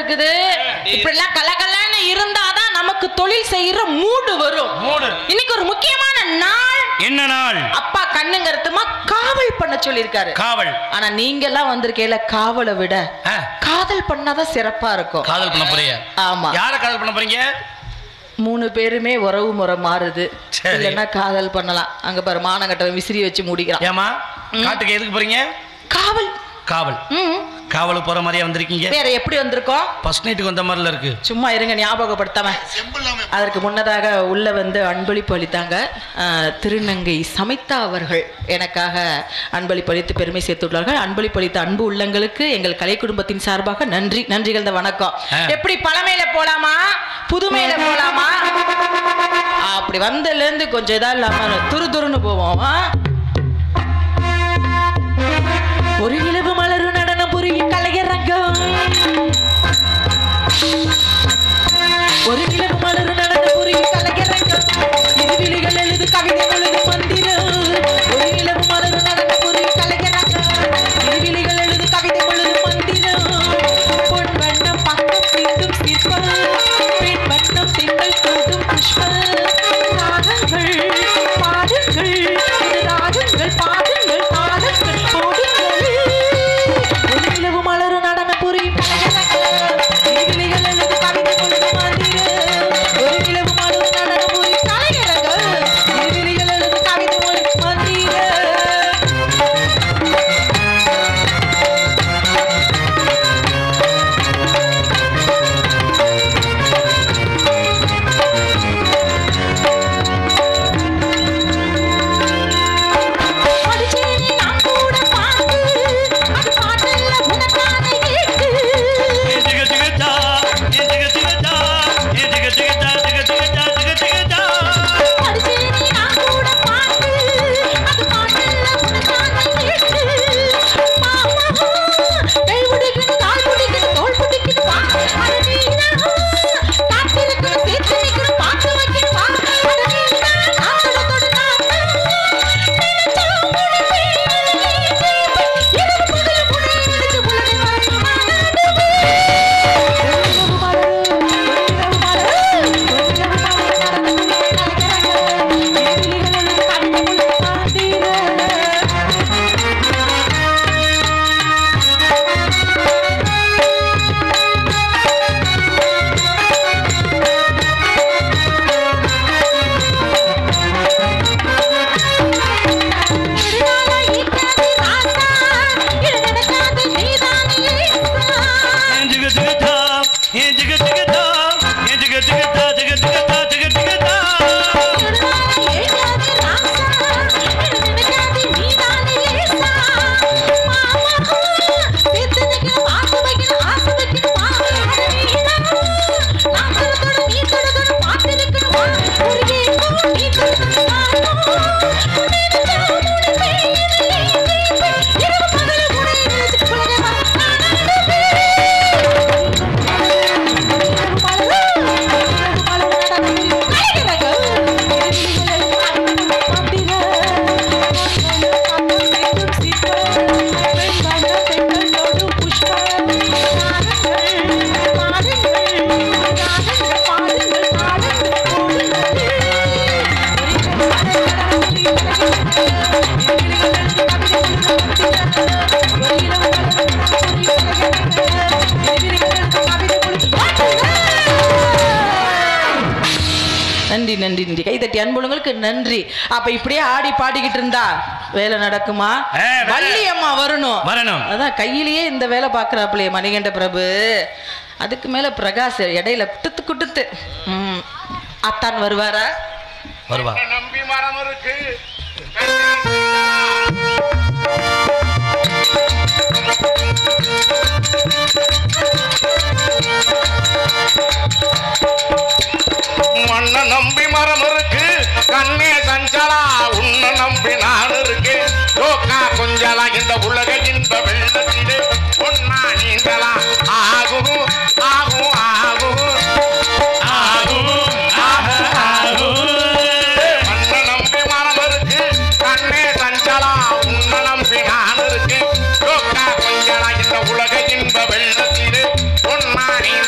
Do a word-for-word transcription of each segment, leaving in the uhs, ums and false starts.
இருக்குது. இப்படி எல்லாம் கலகலன்னு இருந்தாதான் நமக்கு தொழில் செய்யற மூடு வரும். இன்னைக்கு ஒரு முக்கியமான நாள். என்ன நாள்? அப்பா கண்ணுங்கறதுமா காவல் பண்ண சொல்லிருக்காரு. காவல். ஆனா நீங்க எல்லாம் வந்திருக்கீல, காவலை விட காதல் பண்ணாதான் சிறப்பா இருக்கும். காதல் பண்ண போறீங்க? ஆமா. யார காதல் பண்ண போறீங்க? மூணு பேருமே உறவு முறை மாறுது. இல்லைன்னா காதல் பண்ணலாம். அங்க பாரு மானங்கட்ட விசிறி வச்சு முடிக்கிறான். ஏமா காட்டுக்கு எதுக்கு போறீங்க? காவல். காவல். காவலுக்கு போற மாதிரியா வந்திருக்கீங்க? வேற எப்படி வந்திருக்கோம்? ஃபர்ஸ்ட் நைட்டுக்கு வந்த மாதிரில இருக்கு. சும்மா இருங்க, ஞாபகப்படுத்தாம. அதற்கு முன்னதாக உள்ள வந்து அன்பளிப்பு அளித்தாங்க திருநங்கை சமைத்தா அவர்கள். எனக்காக அன்பளிப்பு அளித்து பெருமை சேர்த்துள்ளார்கள். அன்பளிப்பு அளித்த அன்பு உள்ளங்களுக்கு எங்கள் கலை குடும்பத்தின் சார்பாக நன்றி நன்றிகள் தான். வணக்கம். எப்படி பழமையில போலாமா புதுமையில போலாமா? அப்படி வந்ததுல இருந்து கொஞ்சம் இதா இல்லாம துரு துருன்னு போவோம். ஒரு இலவு மலரு நடனம் புரியும் கலையரங்கம். ஒரு இலவு மலரு நடனம் புரியும் கலையரங்கம். இருவிழிகள் எழுது கவிதை எழுது மந்திரம். ஒரு இலவு மலரு நடனம் புரியும் கலையரங்கம். இருவிழிகள் எழுது கவிதை எழுது மந்திரம். பொன் வண்ணம் பக்கம் தீண்டும் சிற்பம். பெண் வண்ணம் திங்கள் தோடும் புஷ்பம். ராகங்கள் பாடுங்கள், ராகங்கள் பாடுங்கள், பாடுங்கள் போடுங்கள். நன்றி நன்றி நன்றி. கைதட்டி அன்புங்களுக்கு நன்றி. அப்ப இப்படியே ஆடி பாடிக்கிட்டு இருந்தா வேலை நடக்குமா? வள்ளி அம்மா வரணும் வரணும். அதான் கையிலேயே இந்த வேலை பாக்குறாப்லையே மணிகண்ட பிரபு. அதுக்கு மேல பிரகாஷ் இடையில குட்டுத்து குட்டுத்து ம் அத்தான் வருவாரா? வருவா. நம்பி மரம் இருக்கு. மண்ண நம்பி மரம் இருக்கு, கண்ணே சஞ்சலா உன்ன நம்பி நான் இருக்கு. லோக்கா கொஞ்சலா இந்த உலக இன்ப வெள்ளத்திலே ஒன்னா நீங்களா ஆகும் ஆகும் ஆகும் ஆகும் ஆகும். மண்ண நம்பி மரம் இருக்கு, கண்ணே சஞ்சலா உன்ன நம்பி நான் இருக்கு. லோக்கா கொஞ்சலா இந்த உலக இன்ப வெள்ளத்திலே ஒன்னா நீ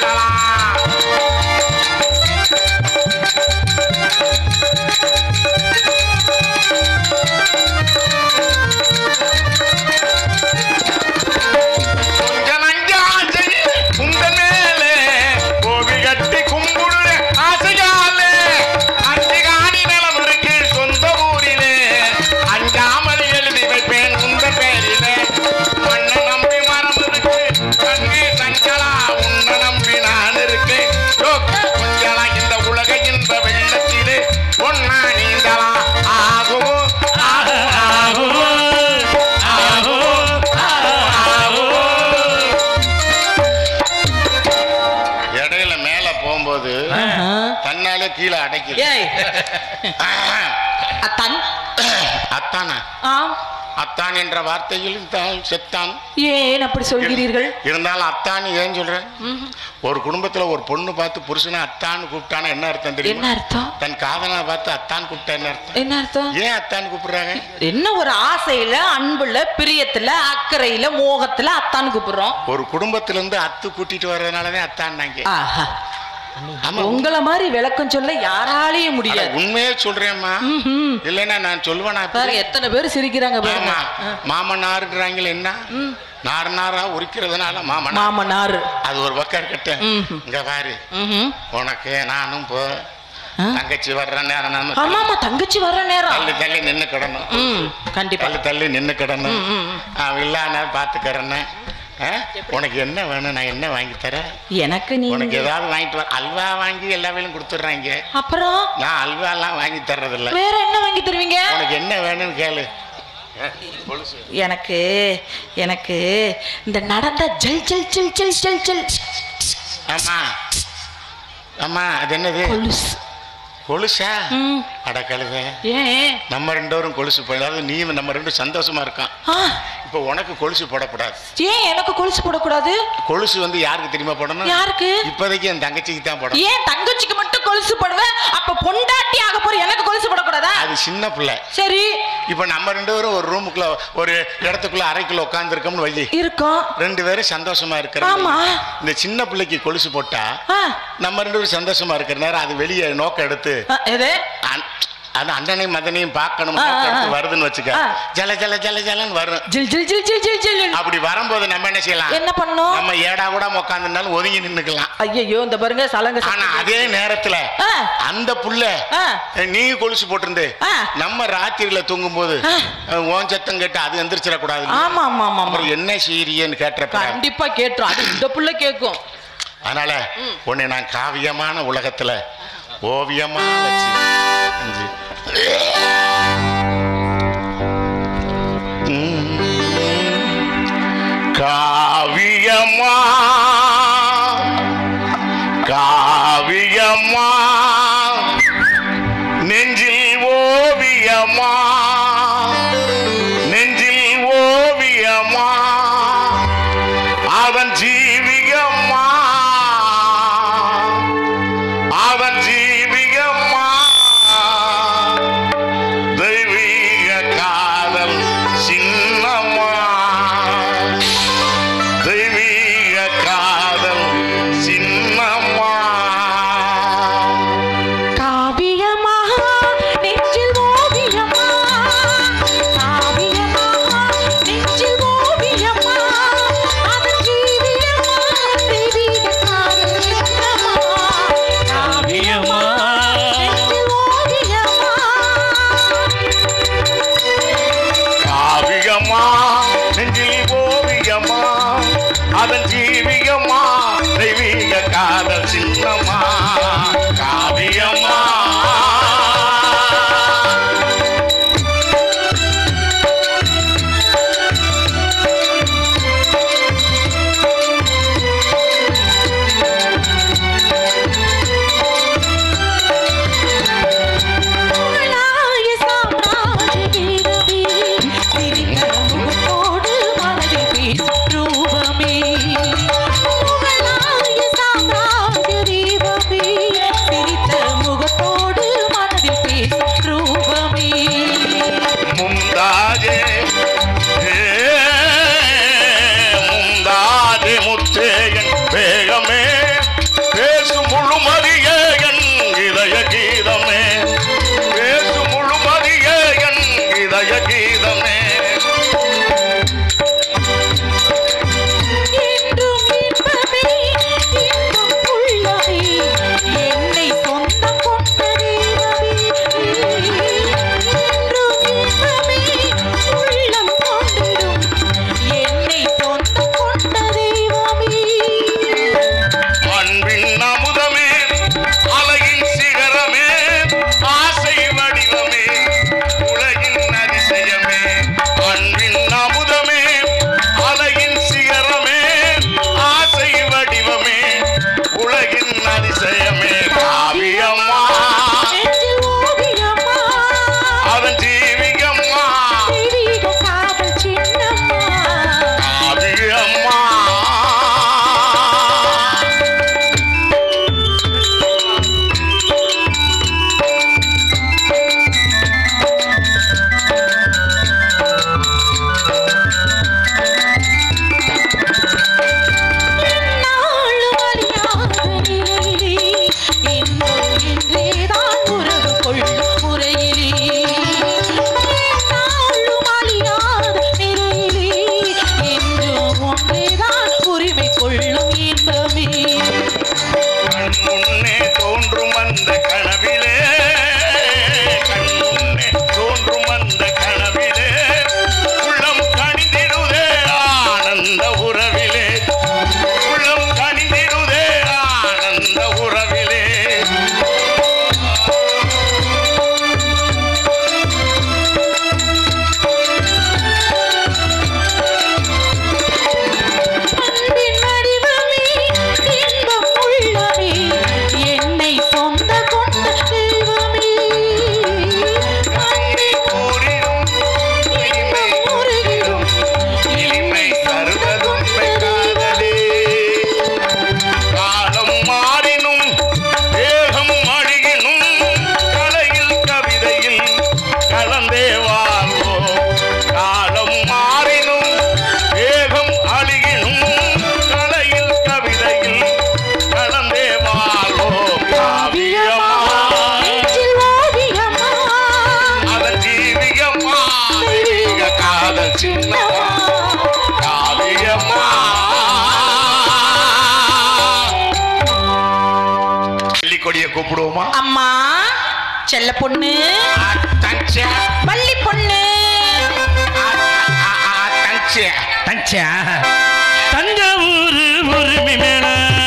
அத்தான் அத்தானா? ஆம். அத்தான் என்ற வார்த்தையில் தான் செத்தான். ஏன் அப்படி சொல்கிறீர்கள்? இருந்தாலும் அத்தான் ஏன் சொல்றேன்? ஒரு குடும்பத்துல ஒரு பொண்ணு பார்த்து புருஷனை அத்தான்னு கூப்பிட்டானா என்ன அர்த்தம் தெரியும்? என்ன அர்த்தம்? தன் காதலனை பார்த்து அத்தான் கூப்பிட்டா என்ன அர்த்தம்? என்ன அர்த்தம்? ஏன் அத்தான் கூப்பிடுறாங்க? என்ன ஒரு ஆசையில, அன்புல, பிரியத்துல, அக்கறையில, மோகத்துல அத்தான் கூப்பிடுறோம். ஒரு குடும்பத்துல இருந்து அத்து கூட்டிட்டு வர்றதுனாலதான் அத்தான் நாங்க. ஆஹா, உங்களை மாதிரி விளக்கம் சொல்ல யாராலையும் முடியாது. உண்மையே சொல்றேம்மா, இல்லைன்னா நான் சொல்லுவேனா? எத்தனை பேர் சிரிக்கிறாங்க. மாமனாருங்கிறாங்களே, என்ன நார் நாரா உரிக்கிறதுனால மாமன் மாமனார். அது ஒரு பக்கம் இருக்கட்டும். இங்க பாரு, உனக்கு நானும் போ தங்கச்சி வர்ற நேரம், ஆமாமா தங்கச்சி வர்ற நேரம் தள்ளி தள்ளி நின்று கிடணும். கண்டிப்பா தள்ளி தள்ளி நின்று கிடணும். இல்லான பாத்துக்கிறேன்னு. உனக்கு என்ன வேணும்? நான் என்ன வாங்கி தரேன்? எனக்கு நீ உனக்கு ஏதாவது வாங்கிட்டு வர. அல்வா வாங்கி எல்லா வேலையும் கொடுத்துட்றாங்க. அப்புறம் நான் அல்வா எல்லாம் வாங்கி தர்றது இல்ல. வேற என்ன வாங்கி தருவீங்க? உனக்கு என்ன வேணும்னு கேளு. எனக்கு எனக்கு இந்த நடந்த ஜல் ஜல் ஜல் ஜல் ஜல் ஜல். ஆமா ஆமா, அது என்னது? கொலுசு. கொலுசா? அட கழுத, ஏன் நம்ம ரெண்டோரும் கொலுசு போய் நீ நம்ம ரெண்டும் சந்தோஷமா இருக்கான். இப்போ உனக்கு கொலுசு போடக்கூடாது. ஏன் எனக்கு கொலுசு போடக்கூடாது? கொலுசு வந்து யாருக்கு தெரியுமா போடணும்? யாருக்கு? இப்போதைக்கு என் தங்கச்சிக்கு தான் போடணும். ஏன் தங்கச்சிக்கு மட்டும் கொலுசு போடுவேன்? அப்ப பொண்டாட்டி ஆக போற எனக்கு கொலுசு போடக்கூடாதா? அது சின்ன பிள்ளை. சரி, இப்போ நம்ம ரெண்டு பேரும் ஒரு ரூமுக்குள்ள ஒரு இடத்துக்குள்ள அறைக்குள்ள உட்கார்ந்து இருக்கோம்னு வை இருக்கோம். ரெண்டு பேரும் சந்தோஷமா இருக்கிறோம். ஆமா, இந்த சின்ன பிள்ளைக்கு கொலுசு போட்டா நம்ம ரெண்டு பேரும் சந்தோஷமா இருக்கிற நேரம் அது வெளியே நோக்க எடுத்து அது அண்ணனையும் மதனையும் பார்க்கணும் வருதுன்னு வச்சுக்க, ஜல ஜல ஜல ஜலன்னு வரும். அப்படி வரும்போது நம்ம என்ன செய்யலாம்? என்ன பண்ணணும்? நம்ம ஏடா கூட உட்காந்துனாலும் ஒதுங்கி நின்னுக்கலாம். ஐயோ, இந்த பாருங்க சலங்க. ஆனா அதே நேரத்துல அந்த புள்ள நீ கொலுசு போட்டிருந்து நம்ம ராத்திரியில தூங்கும் போது ஓன் சத்தம் கேட்டு அது எந்திரிச்சிடக்கூடாது. ஆமா ஆமா ஆமா. அப்புறம் என்ன செய்யறியன்னு கேட்டப்ப கண்டிப்பா கேட்டோம். அது இந்த புள்ள கேட்கும். அதனால உன்னை நான் காவியமான உலகத்துல ஓவியமா வச்சு காவியமா காவியமா நெஞ்சில் ஓவியமா நெஞ்சில் ஓவியமா அவன் ஜீவியம்மா அவன் ஜீவியம்மா தெய்வீக காதல் சின்னம்மா தெய்வீக காதல் சின்னம்மா காவியமா நெஞ்சில் ஓவியமா காவியமா நெஞ்சில் ஓவியமா அவன் ஜீவியம்மா தெய்வீக காதல் சின்னம்மா காவியமா நெஞ்சில் ஓவியமா காவியமா நெஞ்சில் ஓவியமா அதன் ஜீவியமா தெய்வீக காதல் சின்னம்மா காவியமா முகலாய சாம்ராஜ்ய வீரமே சிரித்த முகத்தோடு மனதில் பேசும் ரூபமே முகலாய சாம்ராஜ்ய வீரமே சிரித்த முகத்தோடு மனதில் பேசும் ரூபமே முந்தாஜே ஏ, முந்தாஜே முத்தேயன் வேகமே பேசும் முழுமதியே என் இதய கீதமே பேசும் முழுமதியே என் இதய கீதமே என்றும் இன்பமே இன்பம் உள்ளமே என்னை சொந்தம் கொண்ட தெய்வமே என்றும் இன்பமே உள்ளம் கூப்பிடுவோமா? அம்மா செல்ல பொண்ணு, வள்ளி பொண்ணு, தஞ்சாவூர் உரிமை மேல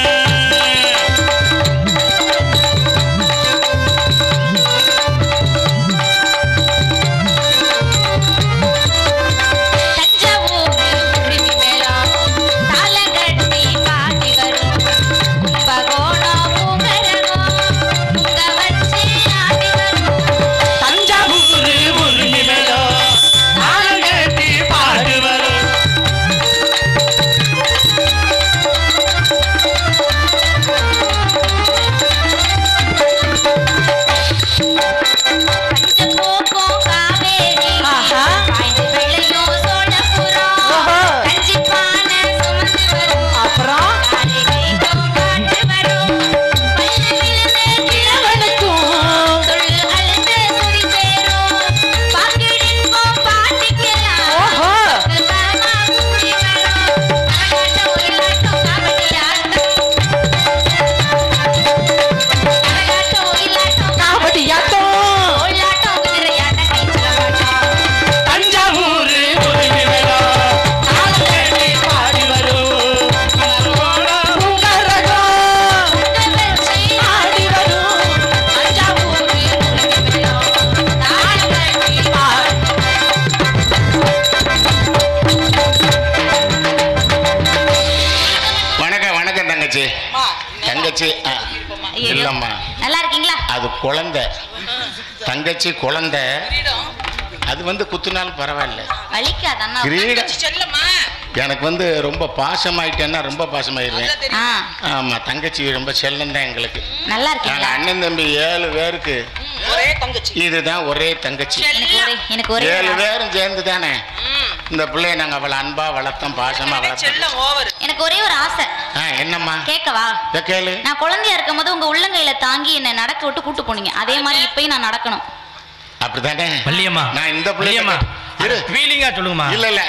இல்லம்மா, நல்லா இருக்கீங்களா? அது குழந்தை, தங்கச்சி குழந்தை. அது வந்து குத்துனாலும் பரவாயில்ல. எனக்கு வந்து ரொம்ப பாசமாயிட்டேன்னா ரொம்ப பாசமாயிருவேன். ஆமா, தங்கச்சி ரொம்ப செல்லம் தான் எங்களுக்கு. நல்லா இருக்கு. அண்ணன் தம்பி ஏழு பேருக்கு ஒரே தங்கச்சி. இதுதான் ஒரே தங்கச்சி. எனக்கு ஒரே ஏழு பேரும் சேர்ந்து தானே இந்த பிள்ளைய நாங்க அவளை அன்பா வளர்த்தோம், பாசமா வளர்த்தோம். எனக்கு ஒரே ஒரு ஆசை. என்னம்மா? கேட்கவா? கேளு. நான் குழந்தையா இருக்கும் போது உங்க உள்ளங்கையில தாங்கி என்ன நடக்க விட்டு கூட்டு போனீங்க. அதே மாதிரி இப்பயும் நான் நடக்கணும். அப்படித்தானே வள்ளியம்மா? நான் இந்த பிள்ளையம்மா ஃபீலிங்கா சொல்லுங்கம்மா. இல்ல இல்ல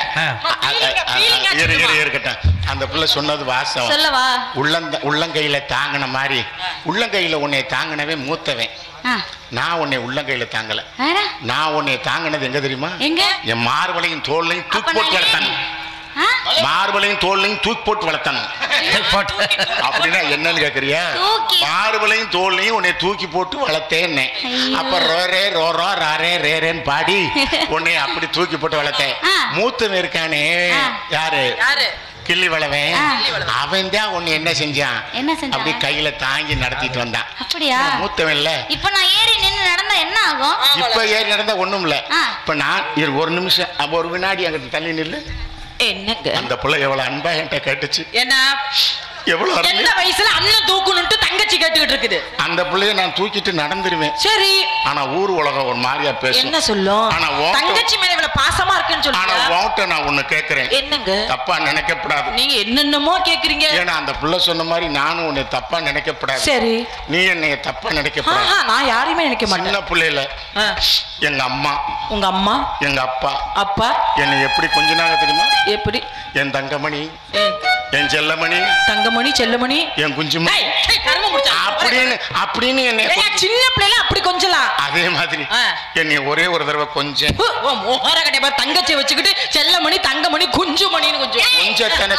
இரு இரு இருக்கட்டும். அந்த பிள்ளை சொன்னது வாசம். சொல்லவா? உள்ளந்த உள்ளங்கையில தாங்கின மாதிரி உள்ளங்கையில உன்னை தாங்கினவே மூத்தவன். நான் உன்னை உள்ளங்கையில தாங்கல. நான் உன்னை தாங்கினது எங்க தெரியுமா? என் மார்பலையும் தோல்லையும் தூக்கி போட்டு வளர்த்தானு. மார்பலையும் தோல்லையும் தூக்கி போட்டு வளர்த்தானு. அப்படின்னா என்னன்னு கேக்குறியா? மார்பலையும் தோல்லையும் உன்னை தூக்கி போட்டு வளர்த்தேன். அப்ப ரோரே ரோரோ ராரே ரேரேன்னு பாடி உன்னை அப்படி தூக்கி போட்டு வளர்த்தேன். மூத்தவன் இருக்கானே, யாரு? கிள்ளி வளவன். அவன் தான் உன்னை என்ன செஞ்சான்? அப்படி கையில தாங்கி நடத்திட்டு வந்தான். அப்படியா? மூத்தவன் இல்ல. இப்ப நான் ஏறி நின்னு நடந்தா என்ன ஆகும்? இப்ப ஏறி நடந்தா ஒண்ணும் இல்ல. இப்ப நான் ஒரு நிமிஷம் ஒரு வினாடி அங்க தள்ளி நில்லு. என்னங்க அந்த புள்ள எவ்வளவு அன்பா என்கிட்ட கேட்டுச்சு. என்ன எவ்வளவு எந்த வயசுல அண்ணன் தூக்கணும்னு தங்கச்சி கேட்டுக்கிட்டு இருக்குது. அந்த புள்ளைய நான் தூக்கிட்டு நடந்துருவேன். சரி. ஆனா ஊர் உலகம் ஒரு மாதிரியா பேசும். என்ன சொல்லும்? ஆனா தங்கச்சி மேல இவ்வளவு பாசமா இருக்குன்னு சொல்லுங்க. ஆனா உன்கிட்ட நான் ஒண்ணு கேக்குறேன். என்னங்க? தப்பா நினைக்கப்படாது. நீங்க என்னென்னமோ கேக்குறீங்க. ஏன்னா அந்த புள்ள சொன்ன மாதிரி நானும் உன்னை தப்பா நினைக்கப்படாது. சரி. நீ என்னைய தப்பா நினைக்கப்படாது. நான் யாரையுமே நினைக்க மாட்டேன். சின்ன புள்ளையில எங்க அம்மா, உங்க அம்மா, எங்க அப்பா அப்பா என்னை எப்படி கொஞ்சினாங்க தெரியுமா? எப்படி? என் தங்கமணி, என் செல்லமணி, தங்கமணி, செல்லமணி, என் குஞ்சுமணி அப்படின்னு அப்படின்னு என்னை சின்ன பிள்ளைல அப்படி கொஞ்சலாம். அதே மாதிரி என்னை ஒரே ஒரு தடவை கொஞ்சம் மோகர கடைப்பா தங்கச்சி வச்சுக்கிட்டு செல்லமணி, தங்கமணி, குஞ்சுமணின்னு கொஞ்சம் கொஞ்சத்தானே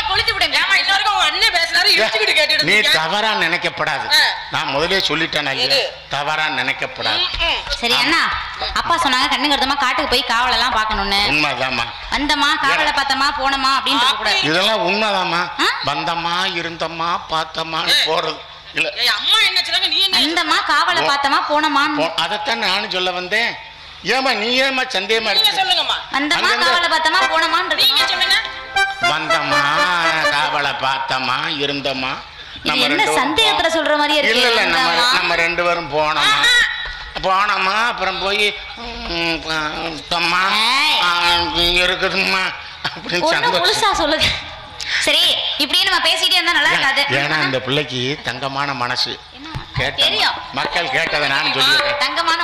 நீ தவறா நினைக்கப்படாது. நான் முதலே சொல்லிட்டேன், தவறா நினைக்கப்படாது. சரி அண்ணா, அப்பா சொன்னாங்க கண்ணுங்கருத்தமா காட்டுக்கு போய் காவல் எல்லாம் பாக்கணும்னு. உண்மைதாம்மா. வந்தமா காவலை பார்த்தமா போனமா அப்படின்னு. இதெல்லாம் உண்மைதாம்மா. வந்தமா இருந்தம்மா பார்த்தமா போறது இல்ல. அம்மா என்ன சொன்னாங்க? நீ என்ன வந்தமா காவலை பார்த்தமா போனமா? அதத்தான் நானும் சொல்ல வந்தேன். ஏமா நீ ஏமா சந்தேகமா இருக்கு? சொல்லுங்கம்மா. வந்தமா காவலை பார்த்தமா போனமான்னு நீங்க சொல்லுங்க. வந்தமா காவலை பார்த்தமா இருந்தமா. நம்ம என்ன சந்தேகத்துல சொல்ற மாதிரியே இருக்கு. இல்ல இல்ல நம்ம நம்ம ரெண்டு பேரும் போனோமா போனோமா அப்புறம் போய் தம்மா இருக்குதும்மா அப்படின்னு முழுசா சொல்லுங்க. சரி, இப்படியே நம்ம பேசிட்டே இருந்தா நல்லா இருக்காது. ஏன்னா இந்த பிள்ளைக்கு தங்கமான மனசு. கேட்ட மக்கள் கேட்டதை நான் சொல்லிடுறேன். தங்கமான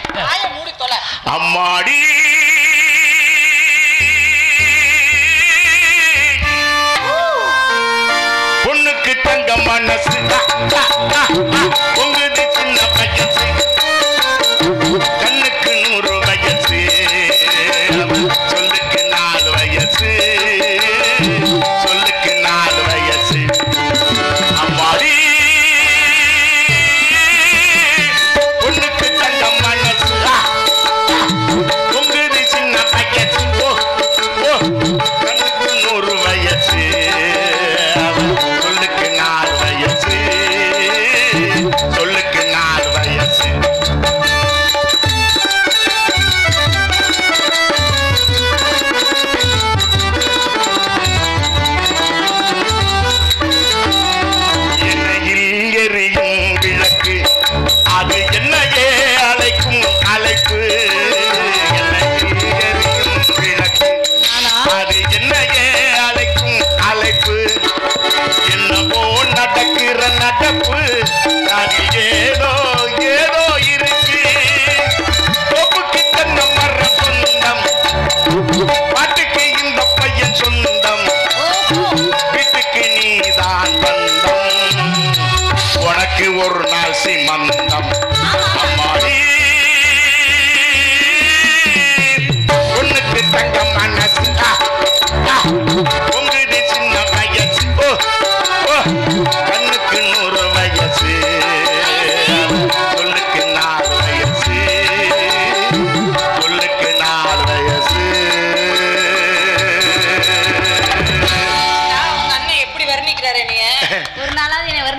அம்மாடி பொண்ணுக்கு தங்க மனசு உங்களுக்கு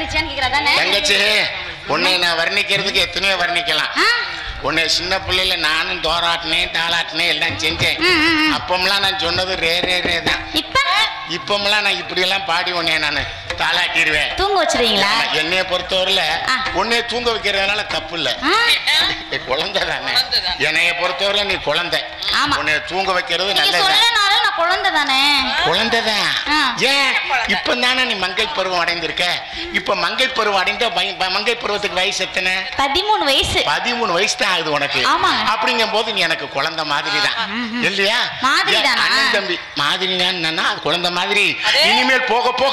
வர்ணிச்சேன்னு கேக்குறா தானே தங்கச்சி உன்னை நான் வர்ணிக்கிறதுக்கு எத்தனையோ வர்ணிக்கலாம். உன்னை சின்ன பிள்ளைல நானும் தோராட்டினேன் தாளாட்டினேன் எல்லாம் செஞ்சேன். அப்பமெல்லாம் நான் சொன்னது ரே ரே ரே தான். இப்ப இப்பமெல்லாம் நான் இப்படி எல்லாம் பாடி உன்னைய நான் தாளாட்டிடுவேன். தூங்க வச்சிருவீங்களா? என்னைய பொறுத்தவரையில உன்னைய தூங்க வைக்கிறதுனால தப்பு இல்ல. குழந்தை தானே என்னைய பொறுத்தவரை நீ குழந்தை. உன்னைய தூங்க வைக்கிறது நல்லது. குழந்தை தானே குழந்தைதான். ஏன் இப்ப தானே நீ மங்கை பருவம் அடைந்திருக்க. இப்ப மங்கை பருவம் அடைந்த மங்கை பருவத்துக்கு வயசு எத்தனை? பதிமூணு வயசு. பதிமூணு வயசு தான் ஆகுது உனக்கு. அப்படிங்கும் போது நீ எனக்கு குழந்தை மாதிரி தான் இல்லையா? அண்ணன் தம்பி மாதிரி தான். அது குழந்தை மாதிரி. இனிமேல் போக போக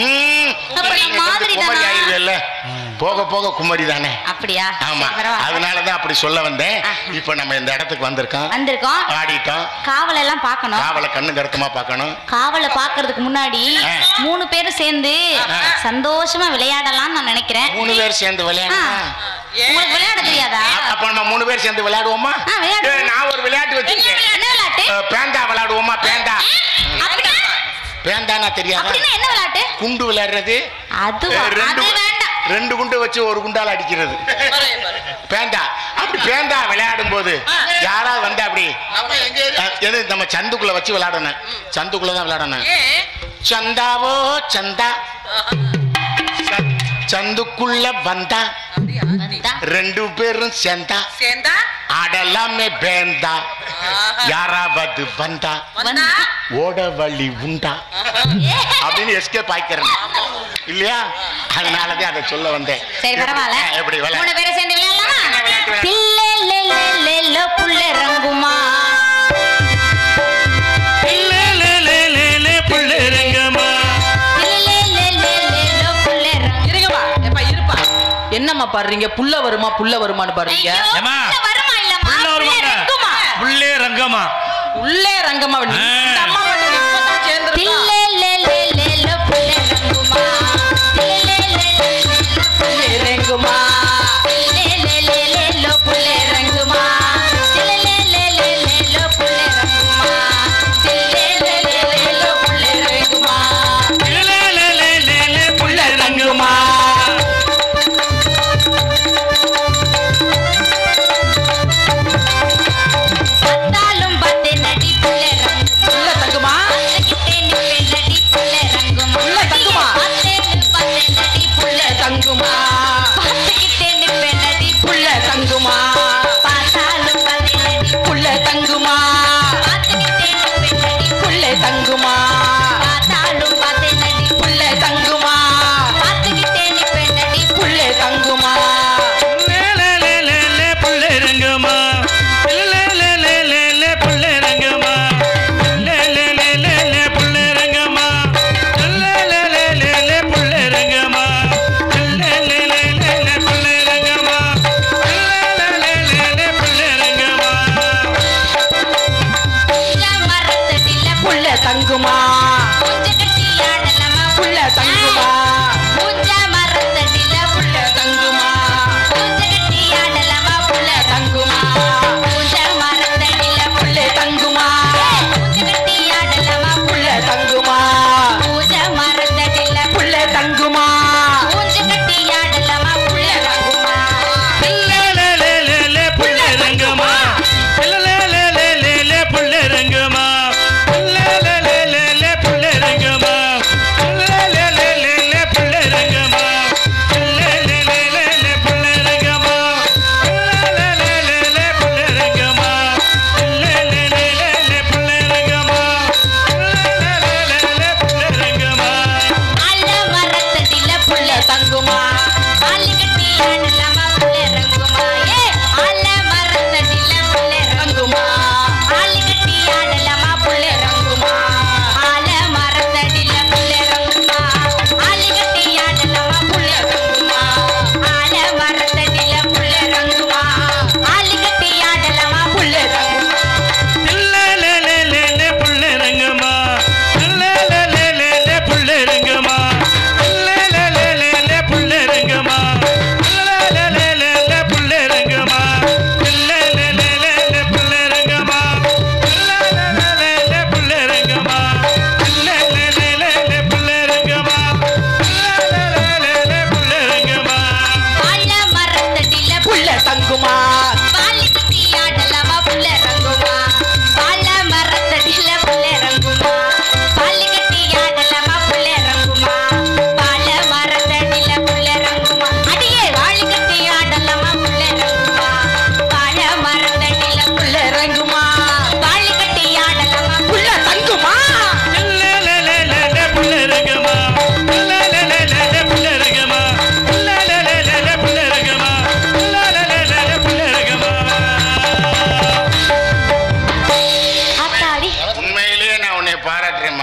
குமரி ஆயிருவேல்ல. போக போக குமரி தானே. அப்படியா? ஆமா. அதனாலதான் அப்படி சொல்ல வந்தேன். இப்ப நம்ம இந்த இடத்துக்கு வந்திருக்கோம். வந்திருக்கோம். ஆடிட்டோம். காவல் எல்லாம் பார்க்கணும். காவலை கண்ணு கருத்துமா பார்க்கணும். காவலை பார்க்கிறதுக்கு முன்னாடி மூணு பேரும் சேர்ந்து சந்தோஷமா விளையாடலாம் நான் நினைக்கிறேன். மூணு பேர் சேர்ந்து விளையாடலாம். உங்களுக்கு விளையாட தெரியாதா? அப்ப நம்ம மூணு பேர் சேர்ந்து விளையாடுவோமா? நான் ஒரு விளையாட்டு வச்சிருக்கேன். என்ன விளையாட்டு? பேந்தா விளையாடுவோமா? பேந்தா. பேந்தானா தெரியாதா? என்ன விளையாட்டு? குண்டு விளையாடுறது. அது ரெண்டு குண்டு வச்சு ஒரு குண்டால அடிக்கிறது பேந்தா. அப்படி பேந்தா விளையாடும் போது யாராவது வந்து அப்படி எது நம்ம சந்துக்குள்ள வச்சு விளையாடணும். சந்துக்குள்ளதான் விளையாடணும். சந்தாவோ சந்தா சந்துக்குள்ள வந்தா ரெண்டு பேரும் சேர்ந்தா ஆடலாமே பேந்தா. யாராவது வந்தா ஓட வழி உண்டா அப்படின்னு எஸ்கேப் ஆயிக்கிறேன் இல்லையா? அதனாலதான் அதை சொல்ல வந்தேன். சரி பரவாயில்ல. எப்படி மூணு பேரை சேர்ந்து விளையாடலாமா? பிள்ளை லே புள்ளை ரங்குமா என்னம்மா பாடுறீங்க? புள்ள வருமா புள்ள வருமானு பாடுறீங்க. உள்ளே ரங்கமா உள்ளே ரங்கமா அம்மா இப்பதான் சேர்ந்து ரங்குமா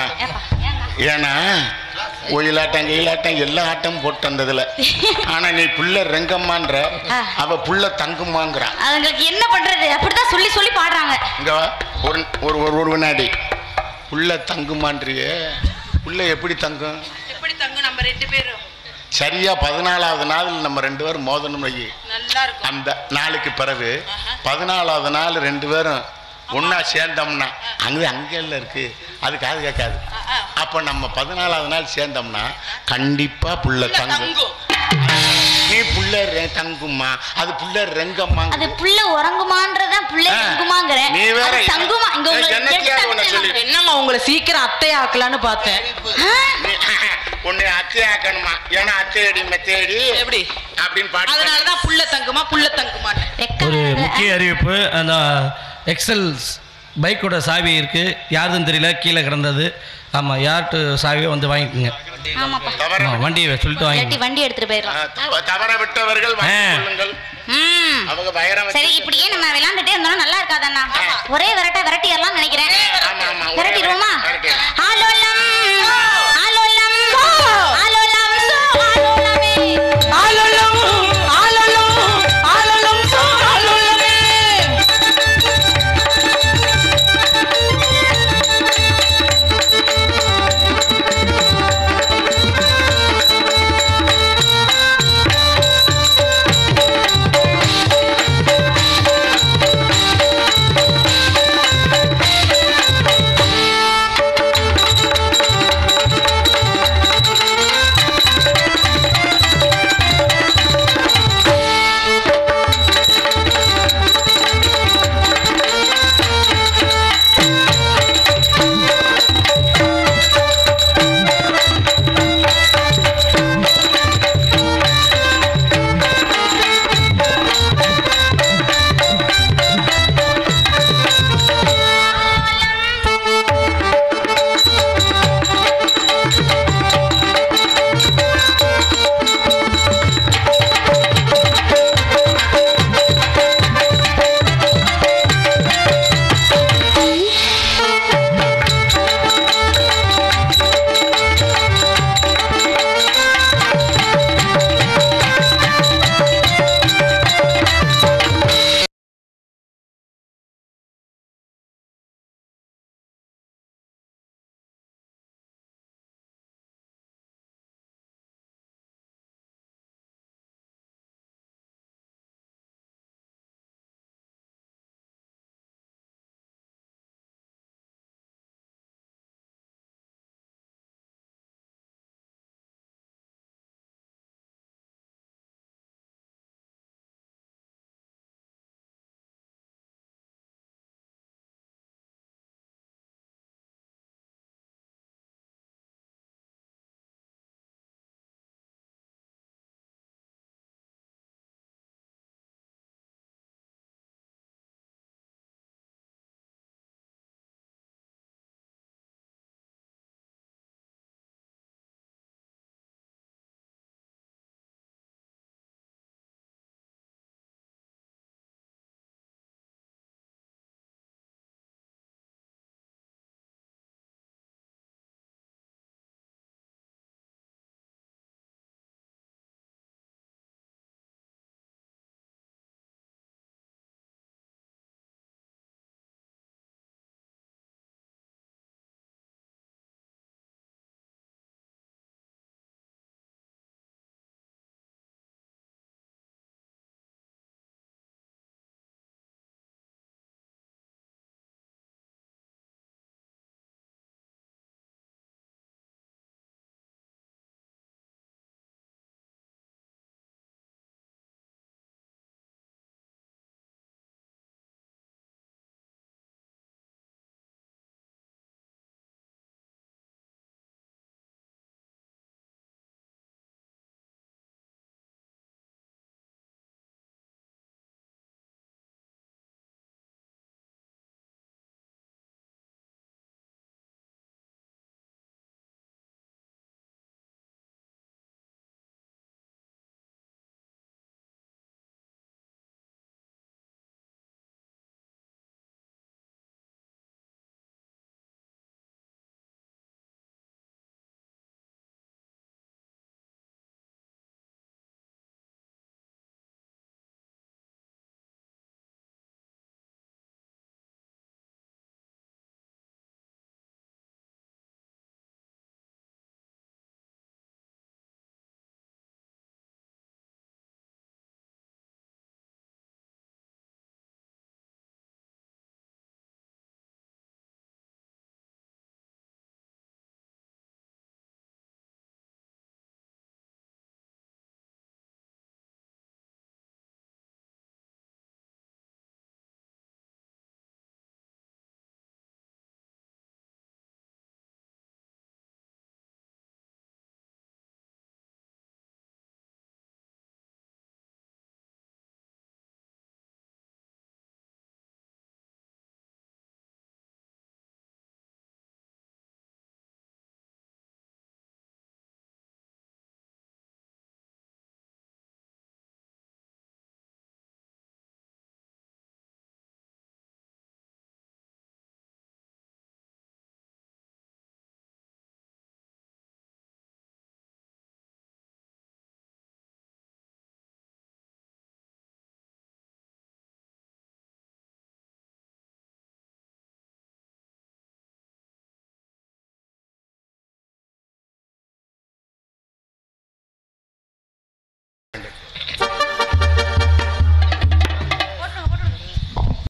ஏன்னா ஒயிலாட்டம் கீழாட்டம் எல்லா ஆட்டமும் போட்டு வந்ததுல ஆனா நீ புள்ள ரெங்கம்மான்ற அவ புள்ள தங்குமாங்கிறான். அதுங்களுக்கு என்ன பண்றது? அப்படிதான் சொல்லி சொல்லி பாடுறாங்க. இங்க ஒரு ஒரு ஒரு வினாடி புள்ள தங்குமான்றியே, புள்ள எப்படி தங்கும்? எப்படி தங்கும்? நம்ம ரெண்டு பேரும் சரியா பதினாலாவது நாள் நம்ம ரெண்டு பேரும் மோதணும். அந்த நாளுக்கு பிறகு பதினாலாவது நாள் ரெண்டு பேரும் ஒன்னா சேர்ந்தோம்னா அங்க அங்க எல்லாம் இருக்கு, அது காது கேட்காது. அப்ப நம்ம பதினாலாவது நாள் சேர்ந்தோம்னா கண்டிப்பா புள்ள தங்கும். நீ புள்ள தங்குமா, அது புள்ள ரெங்கம்மா, அது புள்ள உறங்குமான்றத புள்ள தங்குமாங்கற. நீ வேற தங்குமா இங்க உங்களுக்கு என்னம்மா உங்களை சீக்கிரம் அத்தை ஆக்கலான்னு பார்த்தேன். உன்னை அத்தை ஆக்கணுமா? ஏன்னா அத்தை அடி மெத்தேடி எப்படி அப்படின்னு பாட்டு. அதனாலதான் புள்ள தங்குமா புள்ள தங்குமா. ஒரு முக்கிய அறிவிப்பு, அந்த எக்ஸல் பைக்கோட சாவி இருக்கு, யாருதுன்னு தெரியல, கீழே கிடந்தது. ஆமா, யார்ட்டு சாவியோ வந்து வாங்கிக்கோங்க. வண்டியை சொல்லிட்டு வாங்கி வண்டி எடுத்துட்டு போயிடலாம். தவற விட்டவர்கள் அவங்க பயரம். சரி, இப்படியே நம்ம விளையாண்டுட்டே இருந்தோம் நல்லா இருக்காதண்ணா. ஒரே விரட்ட விரட்டிடலாம் நினைக்கிறேன்.